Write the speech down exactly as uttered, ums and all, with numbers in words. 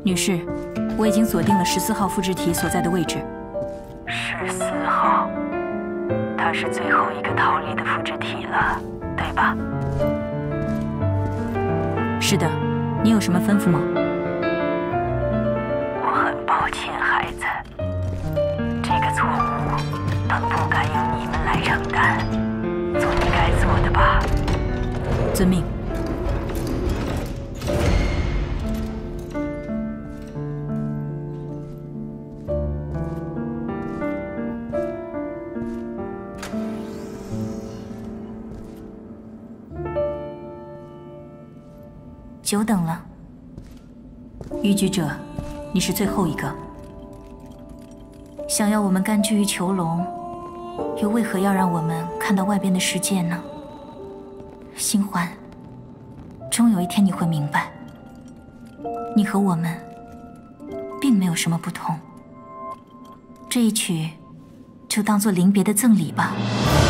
女士，我已经锁定了十四号复制体所在的位置。 十四号，它是最后一个逃离的复制体了，对吧？ 是的，你有什么吩咐吗？ 我很抱歉，孩子，这个错误本不该由你们来承担，做你该做的吧。 遵命。久等了，逾矩者，你是最后一个。想要我们甘居于囚笼，又为何要让我们看到外边的世界呢？新欢，终有一天你会明白，你和我们并没有什么不同。这一曲就当做临别的赠礼吧。